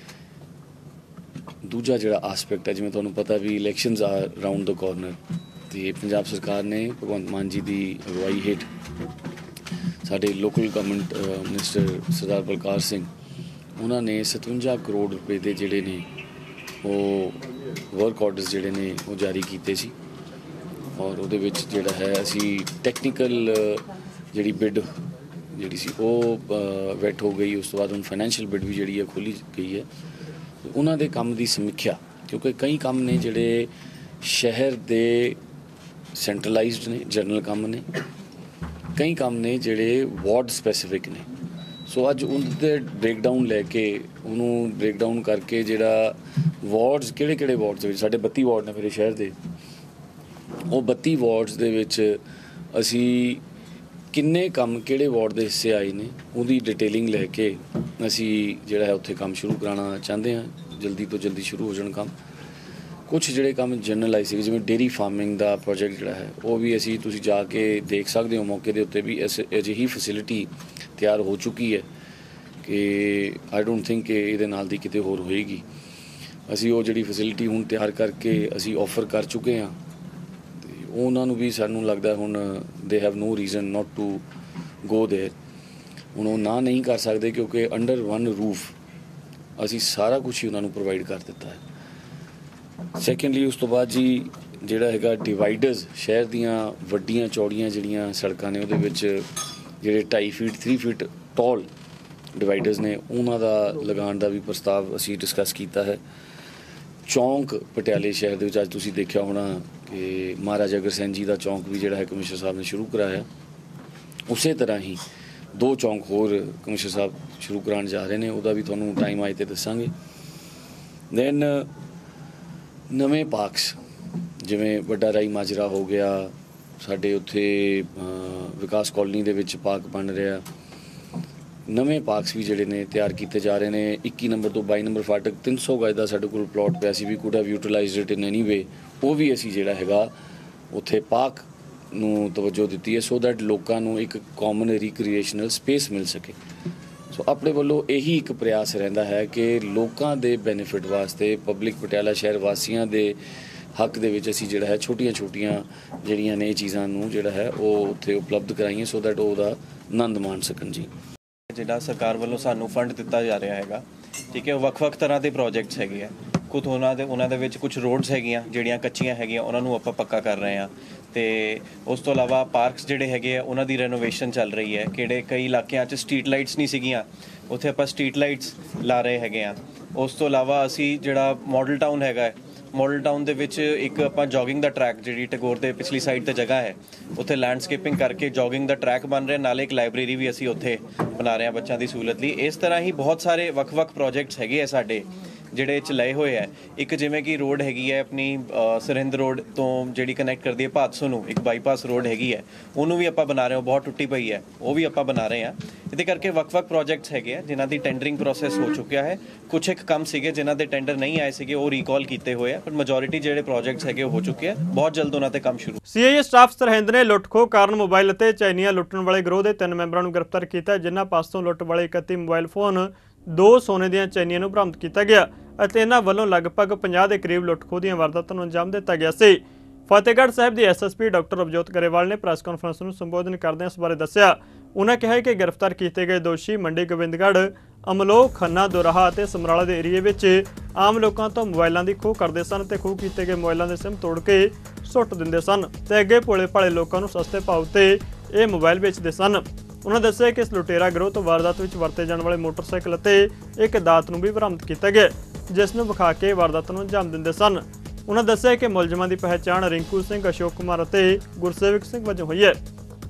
ਦੂਜਾ ਜਿਹੜਾ ਆਸਪੈਕਟ ਹੈ, ਜਿਵੇਂ ਤੁਹਾਨੂੰ ਪਤਾ ਵੀ ਇਲੈਕਸ਼ਨਸ ਆ ਰਾਊਂਡ ਦ ਕਾਰਨਰ, ਤੇ ਪੰਜਾਬ ਸਰਕਾਰ ਨੇ ਭਗਵੰਤ ਮਾਨ ਜੀ ਦੀ ਅਗਵਾਈ ਹੇਠ ਸਾਡੇ local government minister Sardar Balkar Singh ਉਹਨਾਂ ਨੇ 57 ਕਰੋੜ ਰੁਪਏ ਦੇ ਜਿਹੜੇ ਨੇ ਉਹ ਵਰਕ ਆਰਡਰਸ ਜਿਹੜੇ ਨੇ ਉਹ ਜਾਰੀ ਕੀਤੇ ਸੀ। ਔਰ ਉਹਦੇ ਵਿੱਚ ਜਿਹੜਾ ਹੈ ਅਸੀਂ ਟੈਕਨੀਕਲ ਜਿਹੜੀ ਬਿਡ ਜਿਹੜੀ ਸੀ ਉਹ ਵੈਟ ਹੋ ਗਈ। ਉਸ ਤੋਂ ਬਾਅਦ ਹੁਣ ਫਾਈਨੈਂਸ਼ੀਅਲ ਬਿਡ ਵੀ ਜਿਹੜੀ ਹੈ ਖੋਲ੍ਹੀ ਗਈ ਹੈ। ਉਹਨਾਂ ਦੇ ਕੰਮ ਦੀ ਸਮੀਖਿਆ, ਕਿਉਂਕਿ ਕਈ ਕੰਮ ਨੇ ਜਿਹੜੇ ਸ਼ਹਿਰ ਦੇ ਸੈਂਟਰਲਾਈਜ਼ਡ ਨੇ, ਜਨਰਲ ਕੰਮ ਨੇ, ਕਈ ਕੰਮ ਨੇ ਜਿਹੜੇ ਵਾਰਡ ਸਪੈਸੀਫਿਕ ਨੇ। ਸੋ ਅੱਜ ਉਹਦੇ ਬ੍ਰੇਕਡਾਊਨ ਲੈ ਕੇ, ਉਹਨੂੰ ਬ੍ਰੇਕਡਾਊਨ ਕਰਕੇ ਜਿਹੜਾ ਵਾਰਡਸ, ਕਿਹੜੇ ਵਾਰਡ ਦੇ ਵਿੱਚ ਸਾਡੇ 32 ਵਾਰਡ ਨੇ ਮੇਰੇ ਸ਼ਹਿਰ ਦੇ, ਉਹ 32 ਵਾਰਡਸ ਦੇ ਵਿੱਚ ਅਸੀਂ ਕਿੰਨੇ ਕੰਮ ਕਿਹੜੇ ਵਾਰਡ ਦੇ ਹਿੱਸੇ ਆਏ ਨੇ ਉਹਦੀ ਡਿਟੇਲਿੰਗ ਲੈ ਕੇ ਅਸੀਂ ਜਿਹੜਾ ਹੈ ਉੱਥੇ ਕੰਮ ਸ਼ੁਰੂ ਕਰਾਉਣਾ ਚਾਹੁੰਦੇ ਹਾਂ। ਜਲਦੀ ਤੋਂ ਜਲਦੀ ਸ਼ੁਰੂ ਹੋ ਜਾਣ ਕੰਮ। ਕੁਝ ਜਿਹੜੇ ਕੰਮ ਜਨਰਲਾਈਜ਼ ਸੀਗੇ, ਜਿਵੇਂ ਡੇਅਰੀ ਫਾਰਮਿੰਗ ਦਾ ਪ੍ਰੋਜੈਕਟ ਜਿਹੜਾ ਹੈ ਉਹ ਵੀ ਅਸੀਂ, ਤੁਸੀਂ ਜਾ ਕੇ ਦੇਖ ਸਕਦੇ ਹੋ ਮੌਕੇ ਦੇ ਉੱਤੇ ਵੀ ਅਜਿਹੀ ਫੈਸਿਲਿਟੀ ਤਿਆਰ ਹੋ ਚੁੱਕੀ ਹੈ कि आई डोंट थिंक कि ਇਹਦੇ ਨਾਲ ਦੀ ਕਿਤੇ ਹੋਰ ਹੋਏਗੀ। ਅਸੀਂ ਉਹ ਜਿਹੜੀ ਫੈਸਿਲਿਟੀ ਹੁਣ ਤਿਆਰ ਕਰਕੇ ਅਸੀਂ ਆਫਰ ਕਰ ਚੁੱਕੇ ਹਾਂ ਤੇ ਉਹਨਾਂ ਨੂੰ ਵੀ ਸਾਨੂੰ ਲੱਗਦਾ ਹੁਣ they have no reason not to go there. ਹੁਣ ਉਹ ਨਾ ਨਹੀਂ ਕਰ ਸਕਦੇ ਕਿਉਂਕਿ ਅੰਡਰ ਵਨ ਰੂਫ ਅਸੀਂ ਸਾਰਾ ਕੁਛ ਹੀ ਉਹਨਾਂ ਨੂੰ ਪ੍ਰੋਵਾਈਡ ਕਰ ਦਿੱਤਾ ਹੈ। ਸੈਕੰਡਲੀ ਉਸ ਤੋਂ ਬਾਅਦ ਜੀ ਜਿਹੜਾ ਹੈਗਾ ਡਿਵਾਈਡਰਸ ਸ਼ਹਿਰ ਦੀਆਂ ਵੱਡੀਆਂ ਚੌੜੀਆਂ ਜਿਹੜੀਆਂ ਸੜਕਾਂ ਨੇ ਉਹਦੇ ਵਿੱਚ ਜਿਹੜੇ 2.5 ਫੀਟ 3 ਫੀਟ ਟੌਲ ਡਿਵਾਈਡਰਸ ਨੇ ਉਹਨਾਂ ਦਾ ਲਗਾਉਣ ਦਾ ਵੀ ਪ੍ਰਸਤਾਵ ਅਸੀਂ ਡਿਸਕਸ ਕੀਤਾ ਹੈ। ਚੌਂਕ ਪਟਿਆਲੇ ਸ਼ਹਿਰ ਦੇ ਵਿੱਚ ਅੱਜ ਤੁਸੀਂ ਦੇਖਿਆ ਹੋਣਾ ਕਿ ਮਹਾਰਾਜਾ ਅਗਰਸੈਨ ਜੀ ਦਾ ਚੌਂਕ ਵੀ ਜਿਹੜਾ ਹੈ ਕਮਿਸ਼ਨਰ ਸਾਹਿਬ ਨੇ ਸ਼ੁਰੂ ਕਰਾਇਆ। ਉਸੇ ਤਰ੍ਹਾਂ ਹੀ 2 ਚੌਂਕ ਹੋਰ ਕਮਿਸ਼ਨਰ ਸਾਹਿਬ ਸ਼ੁਰੂ ਕਰਾਉਣ ਜਾ ਰਹੇ ਨੇ, ਉਹਦਾ ਵੀ ਤੁਹਾਨੂੰ ਟਾਈਮ ਆਏ ਤੇ ਦੱਸਾਂਗੇ। ਦੈਨ ਨਵੇਂ ਪਾਰਕਸ ਜਿਵੇਂ ਵੱਡਾ ਰਾਈ ਮਾਜਰਾ ਹੋ ਗਿਆ, ਸਾਡੇ ਉੱਥੇ ਵਿਕਾਸ ਕਾਲੋਨੀ ਦੇ ਵਿੱਚ ਪਾਰਕ ਬਣ ਰਿਹਾ, ਨਵੇਂ ਪਾਰਕਸ ਵੀ ਜਿਹੜੇ ਨੇ ਤਿਆਰ ਕੀਤੇ ਜਾ ਰਹੇ ਨੇ। 21 ਨੰਬਰ ਤੋਂ 22 ਨੰਬਰ ਫਾਟਕ 300 ਗਜ ਦਾ ਸਾਡੇ ਕੋਲ ਪਲਾਟ ਪਿਆ ਸੀ, we could have utilised it in any way, ਉਹ ਵੀ ਅਸੀਂ ਜਿਹੜਾ ਹੈਗਾ ਉੱਥੇ ਪਾਰਕ ਨੂੰ ਤਵੱਜੋ ਦਿੱਤੀ ਹੈ ਸੋ ਦੈਟ ਲੋਕਾਂ ਨੂੰ ਇੱਕ ਕਾਮਨ ਰੀਕ੍ਰੀਏਸ਼ਨਲ ਸਪੇਸ ਮਿਲ ਸਕੇ। ਸੋ ਆਪਣੇ ਵੱਲੋਂ ਇਹੀ ਇੱਕ ਪ੍ਰਯਾਸ ਰਹਿੰਦਾ ਹੈ ਕਿ ਲੋਕਾਂ ਦੇ ਬੈਨੀਫਿਟ ਵਾਸਤੇ ਪਬਲਿਕ ਪਟਿਆਲਾ ਸ਼ਹਿਰ ਵਾਸੀਆਂ ਦੇ ਹੱਕ ਦੇ ਵਿੱਚ ਅਸੀਂ ਜਿਹੜਾ ਹੈ ਛੋਟੀਆਂ ਜਿਹੜੀਆਂ ਨੇ ਇਹ ਚੀਜ਼ਾਂ ਨੂੰ ਜਿਹੜਾ ਹੈ ਉਹ ਉੱਥੇ ਉਪਲਬਧ ਕਰਾਈਏ ਸੋ ਦੈਟ ਉਹਦਾ ਆਨੰਦ ਮਾਣ ਸਕਣ ਜੀ। ਜਿਹੜਾ ਸਰਕਾਰ ਵੱਲੋਂ ਸਾਨੂੰ ਫੰਡ ਦਿੱਤਾ ਜਾ ਰਿਹਾ ਹੈਗਾ, ਠੀਕ ਹੈ, ਵੱਖ-ਵੱਖ ਤਰ੍ਹਾਂ ਦੇ ਪ੍ਰੋਜੈਕਟਸ ਹੈਗੇ ਆ। ਕੁਝ ਉਹਨਾਂ ਦੇ ਵਿੱਚ ਕੁਝ ਰੋਡਸ ਹੈਗੀਆਂ ਜਿਹੜੀਆਂ ਕੱਚੀਆਂ ਹੈਗੀਆਂ, ਉਹਨਾਂ ਨੂੰ ਆਪਾਂ ਪੱਕਾ ਕਰ ਰਹੇ ਹਾਂ ਤੇ ਉਸ ਤੋਂ ਇਲਾਵਾ ਪਾਰਕਸ ਜਿਹੜੇ ਹੈਗੇ ਆ ਉਹਨਾਂ ਦੀ ਰੈਨੋਵੇਸ਼ਨ ਚੱਲ ਰਹੀ ਹੈ। ਕਿਹੜੇ ਕਈ ਇਲਾਕਿਆਂ 'ਚ ਸਟਰੀਟ ਲਾਈਟਸ ਨਹੀਂ ਸੀਗੀਆਂ, ਉੱਥੇ ਆਪਾਂ ਸਟਰੀਟ ਲਾਈਟਸ ਲਾ ਰਹੇ ਹੈਗੇ ਆ। ਉਸ ਤੋਂ ਇਲਾਵਾ ਅਸੀਂ ਜਿਹੜਾ ਮਾਡਲ ਟਾਊਨ ਹੈਗਾ, ਮਾਡਲ ਟਾਊਨ ਦੇ ਵਿੱਚ ਇੱਕ ਆਪਾਂ ਜੋਗਿੰਗ ਦਾ ਟਰੈਕ, ਜਿਹੜੀ ਟੈਗੋਰ ਦੇ ਪਿਛਲੀ ਸਾਈਡ ਤੇ ਜਗ੍ਹਾ ਹੈ, ਉੱਥੇ ਲੈਂਡਸਕੇਪਿੰਗ ਕਰਕੇ ਜੋਗਿੰਗ ਦਾ ਟਰੈਕ ਬਣ ਰਿਹਾ, ਨਾਲੇ ਇੱਕ ਲਾਇਬ੍ਰੇਰੀ ਵੀ ਅਸੀਂ ਉੱਥੇ ਬਣਾ ਰਹੇ ਹਾਂ ਬੱਚਿਆਂ ਦੀ ਸਹੂਲਤ ਲਈ। ਇਸ ਤਰ੍ਹਾਂ ਹੀ ਬਹੁਤ ਸਾਰੇ ਵੱਖ-ਵੱਖ ਪ੍ਰੋਜੈਕਟਸ ਹੈਗੇ ਆ ਸਾਡੇ ਜਿਹੜੇ ਚ ਲਏ ਹੋਏ ਹੈ। ਇੱਕ ਜਿਵੇਂ ਕਿ ਰੋਡ ਹੈਗੀ ਹੈ ਆਪਣੀ ਸਰਹਿੰਦ ਰੋਡ ਤੋਂ ਜਿਹੜੀ ਕਨੈਕਟ ਕਰਦੀ ਹੈ ਭਾਦਸੋਂ ਨੂੰ, ਇੱਕ ਬਾਈਪਾਸ ਰੋਡ ਹੈਗੀ ਹੈ, ਉਹਨੂੰ ਵੀ ਆਪਾਂ ਬਣਾ ਰਹੇ ਹਾਂ, ਬਹੁਤ ਟੁੱਟੀ ਪਈ ਹੈ, ਉਹ ਵੀ ਆਪਾਂ ਬਣਾ ਰਹੇ ਹਾਂ। ਇਹਦੇ ਕਰਕੇ ਵੱਖ-ਵੱਖ ਪ੍ਰੋਜੈਕਟਸ ਹੈਗੇ ਆ ਜਿਨ੍ਹਾਂ ਦੀ ਟੈਂਡਰਿੰਗ ਪ੍ਰੋਸੈਸ ਹੋ ਚੁੱਕਿਆ ਹੈ। ਕੁਝ ਇੱਕ ਕੰਮ ਸੀਗੇ ਜਿਨ੍ਹਾਂ ਦੇ ਟੈਂਡਰ ਨਹੀਂ ਆਏ ਸੀਗੇ, ਉਹ ਰੀਕਾਲ ਕੀਤੇ ਹੋਏ ਆ, ਪਰ ਮੈਜੋਰਿਟੀ ਜਿਹੜੇ ਪ੍ਰੋਜੈਕਟਸ ਹੈਗੇ ਉਹ ਹੋ ਚੁੱਕੇ ਆ। ਬਹੁਤ ਜਲਦ ਉਹਨਾਂ ਤੇ ਕੰਮ ਸ਼ੁਰੂ। ਸੀਆਈਏ ਸਟਾਫ ਸਰਹਿੰਦ ਨੇ ਲੁੱਟ-ਖੋਹ ਕਾਰਨ ਮੋਬਾਈਲ ਅਤੇ ਚੈਨੀਆਂ ਲੁੱਟਣ ਵਾਲੇ ਗਰੋਹ ਦੇ 3 ਮੈਂਬਰਾਂ ਨੂੰ ਗ੍ਰਿਫਤਾਰ ਕੀਤਾ, ਜਿਨ੍ਹਾਂ ਪਾਸੋਂ ਲੁੱਟ ਵਾਲੇ 31 ਮੋਬਾਈਲ ਫੋਨ, 2 ਸੋਨੇ ਦੀਆਂ ਚੈਨੀਆਂ ਨੂੰ ਬਰਾਮਦ ਕੀਤਾ ਗਿਆ ਅਤੇ ਇਹਨਾਂ ਵੱਲੋਂ ਲਗਭਗ 50 ਦੇ ਕਰੀਬ ਲੁੱਟ-ਖੋਹ ਦੀਆਂ ਵਾਰਦਾਤਾਂ ਨੂੰ ਅੰਜਾਮ ਦਿੱਤਾ ਗਿਆ ਸੀ। ਫਤਿਹਗੜ੍ਹ ਸਾਹਿਬ ਦੀ ਐਸਐਸਪੀ ਡਾਕਟਰ ਅਵਜੋਤ ਗਰੇਵਾਲ ਨੇ ਪ੍ਰੈਸ ਕਾਨਫਰੰਸ ਨੂੰ ਸੰਬੋਧਨ ਕਰਦਿਆਂ ਇਸ ਬਾਰੇ ਦੱਸਿਆ। ਉਹਨਾਂ ਕਿਹਾ ਕਿ ਗ੍ਰਿਫਤਾਰ ਕੀਤੇ ਗਏ ਦੋਸ਼ੀ ਮੰਡੀ ਗੋਬਿੰਦਗੜ੍ਹ, ਅਮਲੋਹ, ਖੰਨਾ, ਦੋਰਾਹਾ ਅਤੇ ਸਮਰਾਲਾ ਦੇ ਏਰੀਏ ਵਿੱਚ ਆਮ ਲੋਕਾਂ ਤੋਂ ਮੋਬਾਈਲਾਂ ਦੀ ਖੋਹ ਕਰਦੇ ਸਨ ਤੇ ਖੋਹ ਕੀਤੇ ਗਏ ਮੋਬਾਈਲਾਂ ਦੇ ਸਿਮ ਤੋੜ ਕੇ ਸੁੱਟ ਦਿੰਦੇ ਸਨ ਤੇ ਅੱਗੇ ਭੋਲੇ-ਭਾਲੇ ਲੋਕਾਂ ਨੂੰ ਸਸਤੇ ਭਾਅ ਤੇ ਇਹ ਮੋਬਾਈਲ ਵੇਚਦੇ ਸਨ। ਉਹਨਾਂ ਦੱਸਿਆ ਕਿ ਇਸ ਲੁਟੇਰਾ ਗਰੋਹ ਤੋਂ ਵਾਰਦਾਤ ਵਿੱਚ ਵਰਤੇ ਜਾਣ ਵਾਲੇ ਮੋਟਰਸਾਈਕਲ ਅਤੇ ਇੱਕ ਦਾਤ ਨੂੰ ਵੀ ਬਰਾਮਦ ਕੀਤਾ ਗਿਆ, ਜਿਸ ਨੂੰ ਵਿਖਾ ਕੇ ਵਾਰਦਾਤ ਨੂੰ ਅੰਜਾਮ ਦਿੰਦੇ ਸਨ। ਉਹਨਾਂ ਦੱਸਿਆ ਕਿ ਮੁਲਜ਼ਮਾਂ ਦੀ ਪਹਿਚਾਣ ਰਿੰਕੂ ਸਿੰਘ, ਅਸ਼ੋਕ ਕੁਮਾਰ ਅਤੇ ਗੁਰਸੇਵਕ ਸਿੰਘ ਵਜੋਂ ਹੋਈ ਹੈ।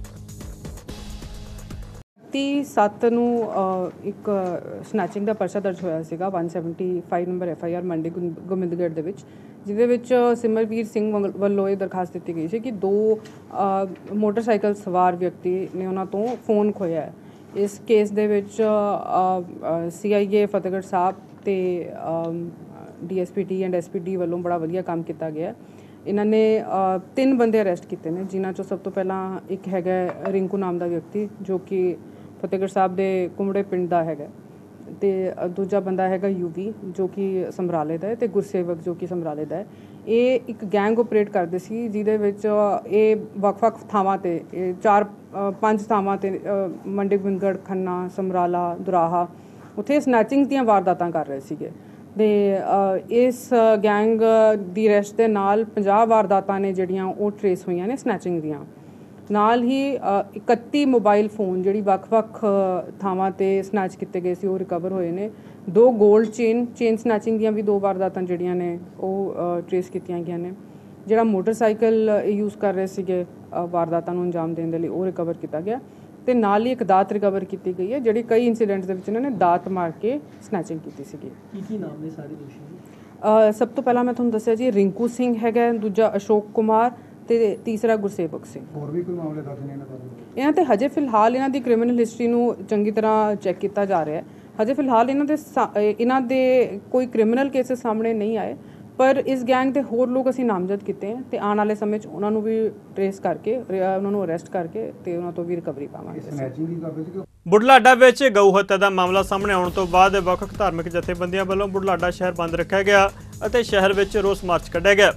7 ਨੂੰ ਇੱਕ ਸਨੈਚਿੰਗ ਦਾ ਪਰਚਾ ਦਰਜ ਹੋਇਆ ਸੀਗਾ 175 ਨੰਬਰ FIR ਮੰਡੀ ਗੋਬਿੰਦਗੜ੍ਹ ਦੇ ਵਿੱਚ, ਜਿਹਦੇ ਵਿੱਚ ਸਿਮਰਵੀਰ ਸਿੰਘ ਵੱਲੋਂ ਇਹ ਦਰਖਾਸਤ ਦਿੱਤੀ ਗਈ ਸੀ ਕਿ 2 ਮੋਟਰਸਾਈਕਲ ਸਵਾਰ ਵਿਅਕਤੀ ਨੇ ਉਹਨਾਂ ਤੋਂ ਫੋਨ ਖੋਇਆ ਹੈ। ਇਸ ਕੇਸ ਦੇ ਵਿੱਚ CIA ਫਤਿਹਗੜ੍ਹ ਸਾਹਿਬ ਤੇ DSPT ਐਂਡ SPD ਵੱਲੋਂ ਬੜਾ ਵਧੀਆ ਕੰਮ ਕੀਤਾ ਗਿਆ। ਇਹਨਾਂ ਨੇ 3 ਬੰਦੇ ਅਰੈਸਟ ਕੀਤੇ ਨੇ, ਜਿਨ੍ਹਾਂ 'ਚੋਂ ਸਭ ਤੋਂ ਪਹਿਲਾਂ ਇੱਕ ਹੈਗਾ ਰਿੰਕੂ ਨਾਮ ਦਾ ਵਿਅਕਤੀ ਜੋ ਕਿ ਫਤਿਹਗੜ੍ਹ ਸਾਹਿਬ ਦੇ ਕੁੰਮੜੇ ਪਿੰਡ ਦਾ ਹੈਗਾ, ਤੇ ਦੂਜਾ ਬੰਦਾ ਹੈਗਾ UV ਜੋ ਕਿ ਸਮਰਾਲੇ ਦਾ ਹੈ, ਤੇ ਗੁਰਸੇਵਕ ਜੋ ਕਿ ਸਮਰਾਲੇ ਦਾ ਹੈ। ਇਹ ਇੱਕ ਗੈਂਗ ਆਪਰੇਟ ਕਰਦੇ ਸੀ ਜਿਹਦੇ ਵਿੱਚ ਇਹ ਵੱਖ-ਵੱਖ ਥਾਵਾਂ ਤੇ 4-5 ਥਾਵਾਂ ਤੇ ਮੰਡੀ ਗੋਬਿੰਦਗੜ੍ਹ, ਖੰਨਾ, ਸਮਰਾਲਾ, ਦੋਰਾਹਾ ਉੱਥੇ ਸਨੈਚਿੰਗ ਦੀਆਂ ਵਾਰਦਾਤਾਂ ਕਰ ਰਹੇ ਸੀਗੇ। ਤੇ ਇਸ ਗੈਂਗ ਦੀ ਅਰੈਸਟ ਦੇ ਨਾਲ 50 ਵਾਰਦਾਤਾਂ ਨੇ ਜਿਹੜੀਆਂ ਉਹ ਟਰੇਸ ਹੋਈਆਂ ਨੇ ਸਨੈਚਿੰਗ ਦੀਆਂ। ਨਾਲ ਹੀ 31 ਮੋਬਾਈਲ ਫੋਨ ਜਿਹੜੀ ਵੱਖ-ਵੱਖ ਥਾਵਾਂ ਤੇ ਸਨੈਚ ਕੀਤੇ ਗਏ ਸੀ ਉਹ ਰਿਕਵਰ ਹੋਏ ਨੇ। 2 ਗੋਲਡ ਚੇਨ ਸਨੈਚਿੰਗ ਦੀਆਂ ਵੀ 2 ਵਾਰਦਾਤਾਂ ਜਿਹੜੀਆਂ ਨੇ ਉਹ ਟਰੇਸ ਕੀਤੀਆਂ ਗਈਆਂ ਨੇ। ਜਿਹੜਾ ਮੋਟਰਸਾਈਕਲ ਯੂਜ਼ ਕਰ ਰਹੇ ਸੀਗੇ ਵਾਰਦਾਤਾਂ ਨੂੰ ਅੰਜਾਮ ਦੇਣ ਦੇ ਲਈ ਉਹ ਰਿਕਵਰ ਕੀਤਾ ਗਿਆ, ਤੇ ਨਾਲ ਹੀ ਇੱਕ ਦਾਤ ਰਿਕਵਰ ਕੀਤੀ ਗਈ ਹੈ ਜਿਹੜੀ ਕਈ ਇਨਸੀਡੈਂਟਸ ਦੇ ਵਿੱਚ ਇਹਨਾਂ ਨੇ ਦਾਤ ਮਾਰ ਕੇ ਸਨੈਚਿੰਗ ਕੀਤੀ ਸੀਗੀ। ਕੀ ਨਾਮ ਨੇ ਸਾਰੇ ਦੋਸ਼ੀ? ਸਭ ਤੋਂ ਪਹਿਲਾਂ ਮੈਂ ਤੁਹਾਨੂੰ ਦੱਸਿਆ ਜੀ ਰਿੰਕੂ ਸਿੰਘ ਹੈਗਾ, ਦੂਜਾ ਅਸ਼ੋਕ ਕੁਮਾਰ ਤੇ ਤੀਸਰਾ ਗੁਰਸੇਵਕ ਸਿੰਘ। ਹੋਰ ਵੀ ਕੋਈ ਮਾਮਲੇ ਦਰਜ ਨੇ ਇਹਨਾਂ ਤੇ ਹਜੇ ਫਿਲਹਾਲ ਇਹਨਾਂ ਦੀ ਕ੍ਰਿਮੀਨਲ ਹਿਸਟਰੀ ਨੂੰ ਚੰਗੀ ਤਰ੍ਹਾਂ ਚੈੱਕ ਕੀਤਾ ਜਾ ਰਿਹਾ ਹੈ। ਹਜੇ ਫਿਲਹਾਲ ਇਹਨਾਂ ਦੇ ਕੋਈ ਕ੍ਰਿਮੀਨਲ ਕੇਸਿਸ ਸਾਹਮਣੇ ਨਹੀਂ ਆਏ, ਪਰ ਇਸ ਗੈਂਗ ਦੇ ਹੋਰ ਲੋਕ ਅਸੀਂ ਨਾਮਜ਼ਦ ਕੀਤੇ ਹੈ ਤੇ ਆਉਣ ਵਾਲੇ ਸਮੇਂ 'ਚ ਉਹਨਾਂ ਨੂੰ ਵੀ ਟ੍ਰੇਸ ਕਰਕੇ ਉਹਨਾਂ ਨੂੰ ਅਰੈਸਟ ਕਰਕੇ ਤੇ ਉਹਨਾਂ ਤੋਂ ਵੀ ਰਿਕਵਰੀ ਪਾਵਾਂਗੇ। ਬੁਢਲਾਡਾ ਵਿੱਚ ਗਊ ਹੱਤਿਆ ਦਾ ਮਾਮਲਾ ਸਾਹਮਣੇ ਆਉਣ ਤੋਂ ਬਾਅਦ ਵੱਖ-ਵੱਖ ਧਾਰਮਿਕ ਜਥੇਬੰਦੀਆਂ ਵੱਲੋਂ ਬੁਢਲਾਡਾ ਸ਼ਹਿਰ ਬੰਦ ਰੱਖਿਆ ਗਿਆ ਅਤੇ ਸ਼ਹਿਰ ਵਿੱਚ ਰੋਸ ਮਾਰਚ ਕੱਢਿਆ ਗਿਆ।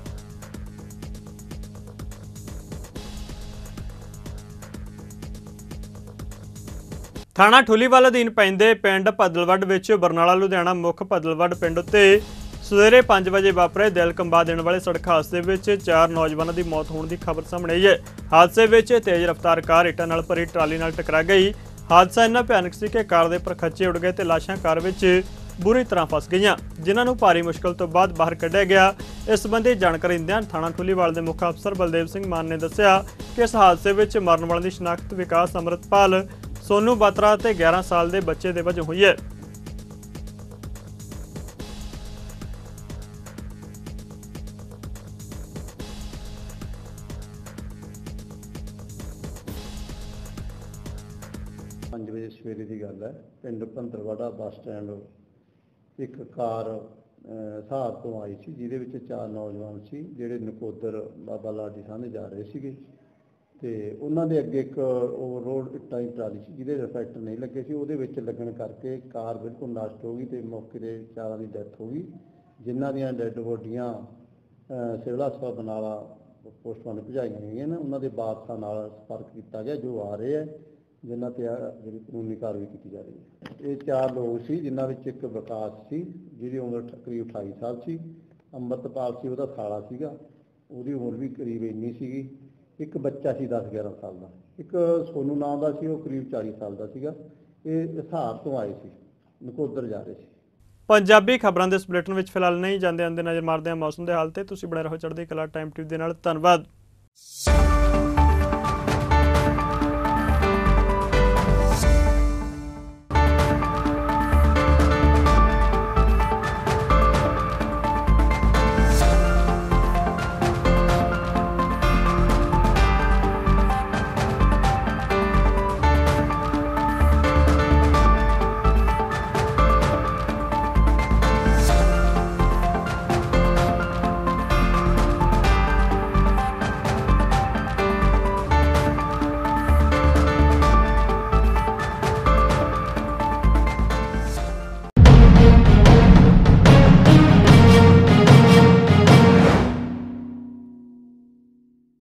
ਥਾਣਾ ਠੁੱਲੀਵਾਲ ਅਧੀਨ ਪੈਂਦੇ ਪਿੰਡ ਭਦਲਵੱਡ ਵਿੱਚ ਬਰਨਾਲਾ ਲੁਧਿਆਣਾ ਮੁੱਖ ਭਦਲਵੱਡ ਪਿੰਡ ਉੱਤੇ ਸਵੇਰੇ 5 ਵਜੇ ਵਾਪਰੇ ਦਿਲ ਕੰਬਾ ਦੇਣ ਵਾਲੇ ਸੜਕ ਹਾਦਸੇ ਵਿੱਚ 4 ਨੌਜਵਾਨਾਂ ਦੀ ਮੌਤ ਹੋਣ ਦੀ ਖਬਰ ਸਾਹਮਣੇ ਆਈ ਹੈ। ਹਾਦਸੇ ਵਿੱਚ ਤੇਜ਼ ਰਫ਼ਤਾਰ ਕਾਰ ਇੱਟਾਂ ਨਾਲ ਭਰੀ ਟਰਾਲੀ ਨਾਲ ਟਕਰਾ ਗਈ। ਹਾਦਸਾ ਇੰਨਾ ਭਿਆਨਕ ਸੀ ਕਿ ਕਾਰ ਦੇ ਪਰਖੱਚੇ ਉੱਡ ਗਏ ਤੇ ਲਾਸ਼ਾਂ ਕਾਰ ਵਿੱਚ ਬੁਰੀ ਤਰ੍ਹਾਂ ਫਸ ਗਈਆਂ, ਜਿਨ੍ਹਾਂ ਨੂੰ ਭਾਰੀ ਮੁਸ਼ਕਲ ਤੋਂ ਬਾਅਦ ਬਾਹਰ ਕੱਢਿਆ ਗਿਆ। ਇਸ ਸੰਬੰਧੀ ਜਾਣਕਾਰੀ ਦਿੰਦਿਆਂ ਥਾਣਾ ਠੁੱਲੀਵਾਲ ਦੇ ਮੁੱਖ ਅਫਸਰ ਬਲਦੇਵ ਸਿੰਘ ਮਾਨ ਨੇ ਦੱਸਿਆ ਕਿ ਇਸ ਹਾਦਸੇ ਵਿੱਚ ਮਰਨ ਵਾਲਿਆਂ ਦੀ ਸ਼ਨਾਖਤ ਵਿਕਾਸ ਅੰਮ੍ਰਿਤਪਾਲ ਸੋਨੂ ਬਾਤਰਾ ਤੇ 11 ਸਾਲ ਦੇ ਬੱਚੇ ਦੇ ਵਜੋਂ ਹੋਈ ਹੈ। ਵਜੇ ਸਵੇਰੇ ਦੀ ਗੱਲ ਹੈ। ਪਿੰਡ ਭੰਦਰਵਾੜਾ ਬੱਸ ਸਟੈਂਡ ਇੱਕ ਕਾਰ ਹਿਸਾਰ ਤੋਂ ਆਈ ਸੀ, ਜਿਹਦੇ ਵਿੱਚ 4 ਨੌਜਵਾਨ ਸੀ ਜਿਹੜੇ ਨਕੋਦਰ ਬਾਬਾ ਲਾਡੀ ਸਾਹਮਣੇ ਜਾ ਰਹੇ ਸੀਗੇ ਤੇ ਉਹਨਾਂ ਦੇ ਅੱਗੇ ਇੱਕ ਓਵਰਲੋਡ ਇੱਟਾਂ ਦੀ ਟਰਾਲੀ ਸੀ ਜਿਹਦੇ ਰਿਫਲੈਕਟਰ ਨਹੀਂ ਲੱਗੇ ਸੀ। ਉਹਦੇ ਵਿੱਚ ਲੱਗਣ ਕਰਕੇ ਕਾਰ ਬਿਲਕੁਲ ਨਸ਼ਟ ਹੋ ਗਈ ਤੇ ਮੌਕੇ 'ਤੇ 4 ਦੀ ਡੈਥ ਹੋ ਗਈ, ਜਿਨ੍ਹਾਂ ਦੀਆਂ ਡੈੱਡ ਬੋਡੀਆਂ ਸਿਵਲ ਹਸਪਤਾਲ ਬਰਨਾਲਾ ਪੋਸਟਮਾਰਟਮ ਭਜਾਈਆਂ ਗਈਆਂ ਨੇ। ਉਹਨਾਂ ਦੇ ਵਾਰਸਾਂ ਨਾਲ ਸੰਪਰਕ ਕੀਤਾ ਗਿਆ ਜੋ ਆ ਰਹੇ ਹੈ, ਜਿਨ੍ਹਾਂ ਤੇ ਜਿਹੜੀ ਕਾਨੂੰਨੀ ਕਾਰਵਾਈ ਕੀਤੀ ਜਾ ਰਹੀ ਹੈ। ਇਹ 4 ਲੋਕ ਸੀ, ਜਿਨ੍ਹਾਂ ਵਿੱਚ ਇੱਕ ਵਿਕਾਸ ਸੀ ਜਿਹਦੀ ਉਮਰ ਕਰੀਬ 28 ਸਾਲ ਸੀ, ਅੰਮ੍ਰਿਤਪਾਲ ਸੀ ਉਹਦਾ ਸਾਲਾ ਸੀਗਾ, ਉਹਦੀ ਉਮਰ ਵੀ ਕਰੀਬ ਇੰਨੀ ਸੀਗੀ, ਇੱਕ ਬੱਚਾ ਸੀ 10-11 ਸਾਲ ਦਾ, ਇੱਕ ਸੋਨੂ ਨਾਮ ਦਾ ਸੀ ਉਹ ਕਰੀਬ 40 ਸਾਲ ਦਾ ਸੀਗਾ। ਇਹ ਹਿਸਾਰ ਤੋਂ ਆਏ ਸੀ, ਨਕੋਦਰ ਜਾ ਰਹੇ ਸੀ। ਪੰਜਾਬੀ ਖਬਰਾਂ ਦੇ ਇਸ ਬੁਲੇਟਿਨ ਵਿੱਚ ਫਿਲਹਾਲ ਨਹੀਂ ਜਾਂਦੇ ਆਂਦੇ ਨਜ਼ਰ ਮਾਰਦੇ ਹਾਂ ਮੌਸਮ ਦੇ ਹਾਲ ਤੇ। ਤੁਸੀਂ ਬਣੇ ਰਹੋ ਚੜ੍ਹਦੀ ਕਲਾ ਟਾਈਮ ਟੀਵੀ ਦੇ ਨਾਲ। ਧੰਨਵਾਦ।